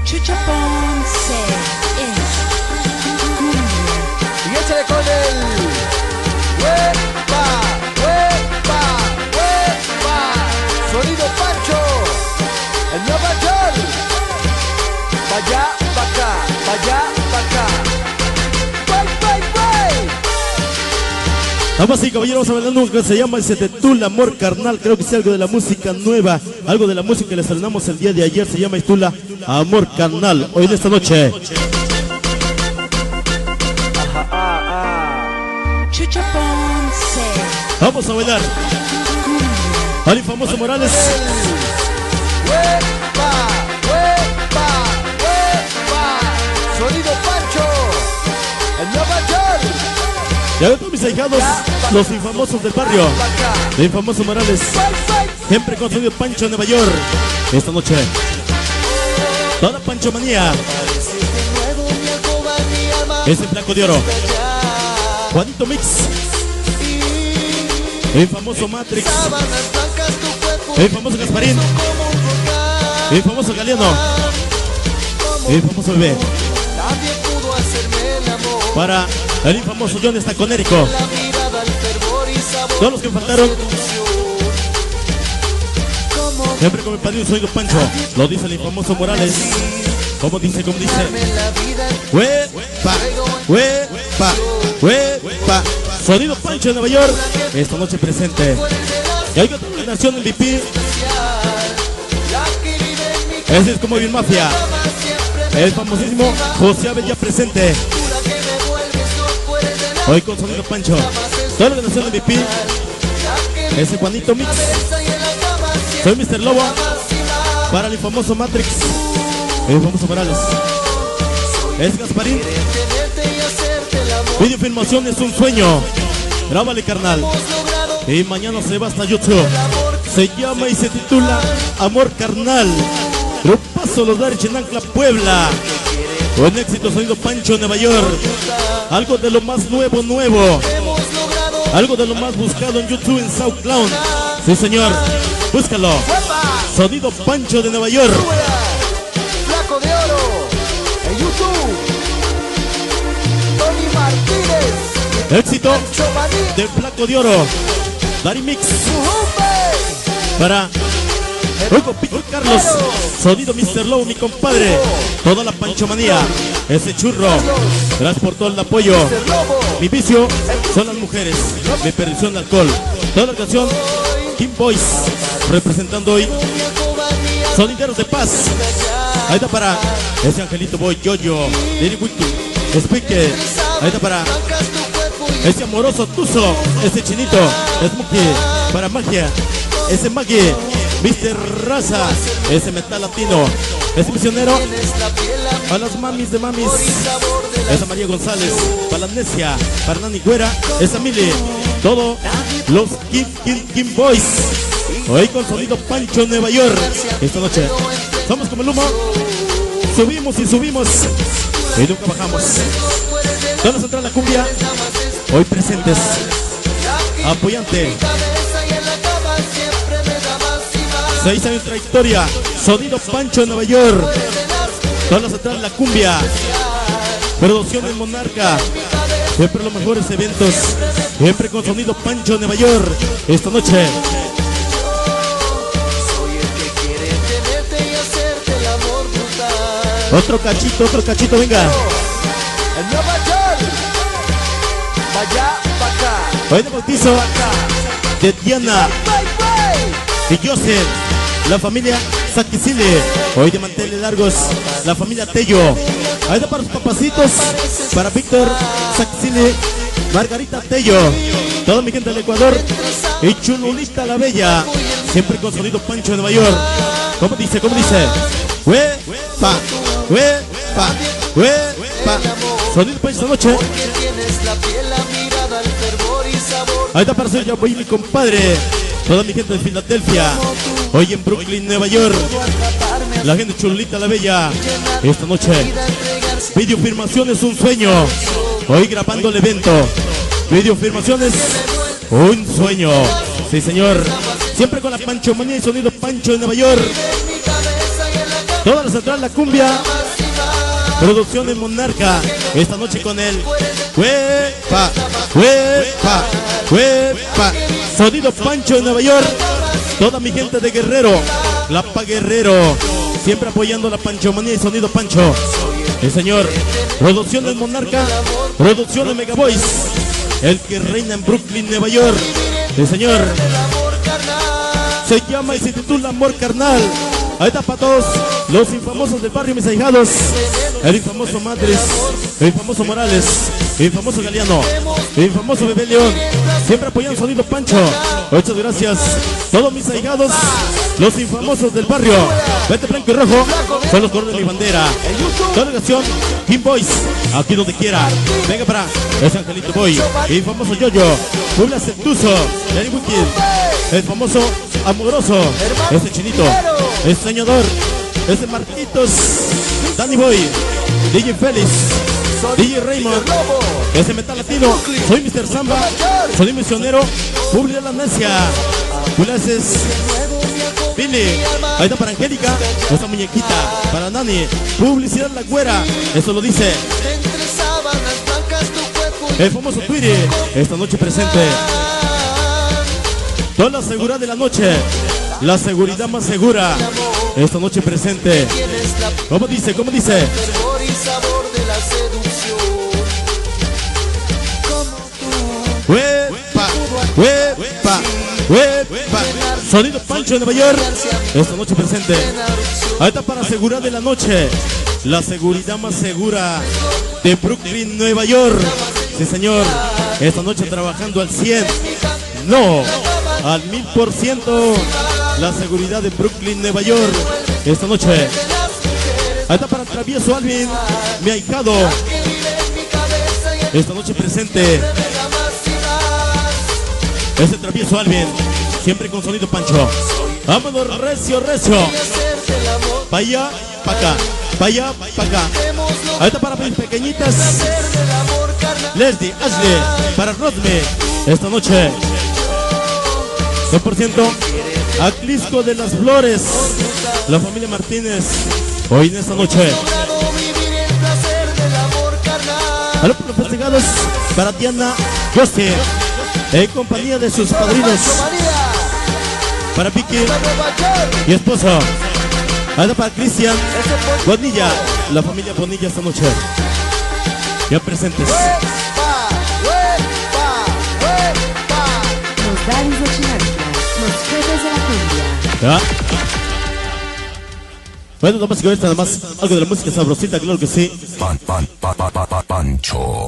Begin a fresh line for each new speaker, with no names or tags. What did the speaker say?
Chucho Ponce es cumbia.
Y échale con el huepa, huepa, huepa. Sonido Pancho, el Nueva York. Vaya, pa' acá, vaya, pa' acá. Bye, bye, bye.
Damas y caballeros, vamos a bailar algo que se llama Se titula Amor Carnal. Creo que es algo de la música nueva, algo de la música que le estrenamos el día de ayer. Se llama titula Amor Carnal. Hoy en esta noche
Chucho Ponce.
vamos a bailar al infamoso Morales.
Huepa, huepa, huepa. Sonido Pancho, el Nueva York.
Y a ver todos mis ahijados, los infamosos del barrio, el infamoso Morales, siempre con sonido Pancho en Nueva York. Esta noche toda Pancho manía. Es el Flaco de Oro, Juanito Mix, el famoso Matrix, el famoso Gasparín, el famoso Galeano, el famoso Bebé. Para el infamoso John está con Érico. Todos los que faltaron, siempre con el padrino sonido Pancho. Lo dice el infamoso Morales. ¿Cómo dice? ¿Cómo dice? Huepa, huepa, huepa. Sonido Pancho de Nueva York. Esta noche presente. Y hay otra nación MVP. Ese es como bien mafia. El famosísimo José Abel ya presente. Hoy con sonido Pancho. Toda la nación MVP. Ese Juanito Mix. Soy Mr. Lobo. Para el famoso Matrix. El famoso Morales. Es Gasparín. Videofilmación es un sueño. Grábale, carnal. Y mañana se va hasta YouTube. Se llama y se titula Amor Carnal. Grupazo Los Dares en Ancla, Puebla. Buen éxito, sonido Pancho, Nueva York. Algo de lo más nuevo, nuevo. Algo de lo más buscado en YouTube, en SoundCloud. Sí, señor. Búscalo. Sonido Pancho de Nueva York.
Flaco de Oro en YouTube. Tony Martínez.
Éxito del Flaco de Oro. Dari Mix. Para Hugo Pico Carlos. Sonido Mr. Lobo, mi compadre. Toda la panchomanía. Ese churro. Gracias por todo el apoyo. Mi vicio son las mujeres. Mi perdición de alcohol. Toda la canción King Boys. Representando hoy Sonideros de Paz. Ahí está para ese Angelito Boy, Yoyo, Lili Wiki, Speaker. Ahí está para ese amoroso Tuzo, ese chinito, Smokey, para Magia, ese Maggie, Mr. Raza, ese metal latino, ese misionero, a las mamis de mamis, esa María González, para la Amnesia, para Nani Güera, esa Mili, todos los King Boys. Hoy con sonido Pancho Nueva York. Esta noche somos como el humo. Subimos y subimos y nunca bajamos. Zona Central La Cumbia. Hoy presentes. Apoyante. 6 años de trayectoria. Sonido Pancho Nueva York. Zona Central La Cumbia. Producciones Monarca. Siempre los mejores eventos. Siempre con sonido Pancho Nueva York. Esta noche. Otro cachito, venga.
El Nueva York. Vaya pa' acá.
Hoy de bautizo de Diana y Joseph, la familia Saquicile. Hoy de manteles largos, la familia Tello. Ahí de para los papacitos, para Víctor Saquicile, Margarita Tello. Toda mi gente del Ecuador y Chululita la Bella. Siempre con sonido Pancho de Nueva York. ¿Cómo dice? ¿Cómo dice? Huepa, huepa, huepa. Sonido Pancho esta noche. Ahí está para ser yo, voy mi compadre. Toda mi gente de Filadelfia. Hoy en Brooklyn, Nueva York. La gente Chulita la Bella. Esta noche. Videofilmación es un sueño. Hoy grabando el evento. Videofilmación es un sueño. Sí, señor. Siempre con la panchomanía y sonido Pancho de Nueva York. Toda la Central La Cumbia. Producciones Monarca. Esta noche con el Huepa, Huepa, Huepa. Sonido Pancho de Nueva York. Toda mi gente de Guerrero, Lapa Guerrero, siempre apoyando la panchomanía y Sonido Pancho. El señor, Producciones Monarca, Producciones Megaboys, el que reina en Brooklyn, Nueva York. El señor se llama y se titula Amor Carnal. Ahí está para todos los infamosos del barrio, mis ahijados. El infamoso Madres, el infamoso Morales, el infamoso Galeano, el infamoso Bebé León. Siempre apoyando Sonido Pancho. Muchas gracias. Todos mis ahijados, los infamosos del barrio. Vete blanco y rojo, son los colores de mi bandera. Delegación King Boys, aquí donde quiera. Venga para ese Angelito Boy, el famoso Yoyo, Publa Sectuso, Danny Wicked, el famoso Amoroso, ese Chinito, el Soñador, ese Marquitos, Danny Boy, DJ Félix, DJ Raymond, ese Metal Latino, soy Mr. Samba, soy misionero, Publi la Necia, Pulaces, Billy, ahí está para Angélica, esta muñequita, para Nani, Publicidad La Güera, eso lo dice el famoso Twitty, esta noche presente. Toda la seguridad de la noche, la seguridad más segura, esta noche presente. ¿Cómo dice? ¿Cómo dice? Huepa, huepa, huepa. Sonido Pancho de Nueva York, esta noche presente. Ahí está para seguridad de la noche, la seguridad más segura de Brooklyn, Nueva York. Sí, señor, esta noche trabajando al 100, no, al 1000%, la seguridad de Brooklyn, Nueva York. Esta noche, ahí está para Travieso Alvin, mi ahijado. Esta noche presente, ese Travieso Alvin, siempre con Sonido Pancho. Vámonos recio, recio. Pa' allá, pa' acá, pa' allá, pa' acá. Ahí está para mis pequeñitas. Leslie, Ashley, para Rodney. Esta noche 100% Atlisco de las Flores, la familia Martínez. Hoy en esta noche a los festejados para Diana José, en compañía de sus padrinos, para Vicky y esposo. Ahora para Cristian Bonilla, la familia Bonilla esta noche ya presentes.
Los Daddies de Chinampa, los jefes de la cumbia.
¿Ya? Bueno, damas y caballeros, nada más algo de la música sabrosita, claro que sí.
Pancho.